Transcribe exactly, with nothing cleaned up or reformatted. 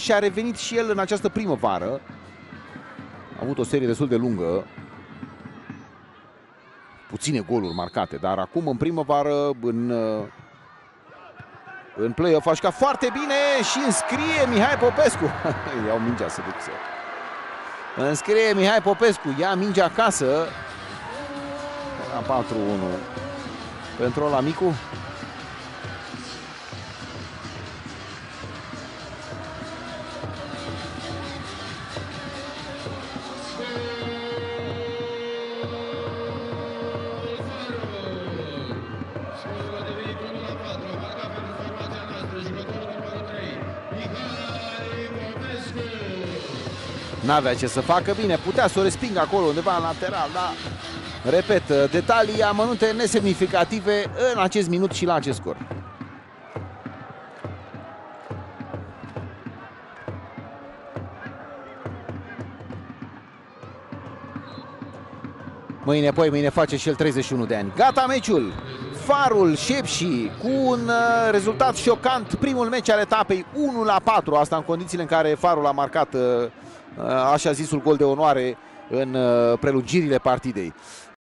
și a revenit și el în această primăvară. A avut o serie destul de lungă. Puține goluri marcate, dar acum în primăvară, în, în play-off, a jucat foarte bine și înscrie Mihai Popescu. Iau mingea să duc să... Înscrie Mihai Popescu, ia mingea acasă. Era patru unu pentru ăla micu. N-avea ce să facă, bine, putea să o respingă acolo undeva în lateral, dar, repet, detalii amănunte nesemnificative în acest minut și la acest scor. Mâine, poi, mâine face și el treizeci și unu de ani. Gata meciul! Farul Șepși cu un uh, rezultat șocant. Primul meci al etapei unu la patru. Asta în condițiile în care Farul a marcat uh, așa zisul gol de onoare în uh, prelungirile partidei.